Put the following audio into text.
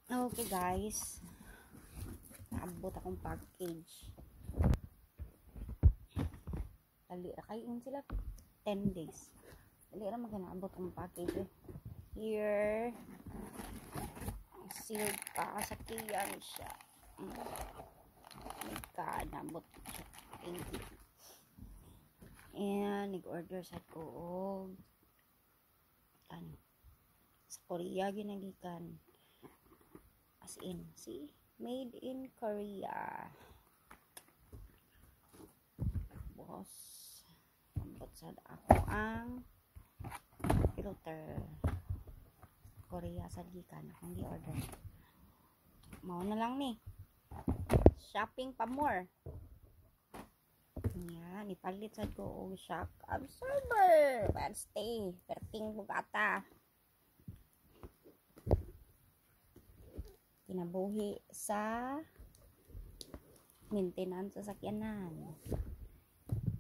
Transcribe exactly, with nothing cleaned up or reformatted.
Okay guys, naabot akong package. Dali ra kayo sila ten days. Dali ra maganaabot ang package. Eh. Here, sealed pa sa kiyan siya. Nagkanabot siya. Thank you. And nag-order sa ko og ano, sa Korea ginagikan. As in, see? Made in Korea. Boss. Ambot sa ako ang filter. Korea sa gikan. Akong di-order. Mao na lang ni. Shopping pa more. Yan. Ipalit sa ko og shock absorber. Bad stay. Perting bugata. Kinabuhi sa maintenance sa sakyanan.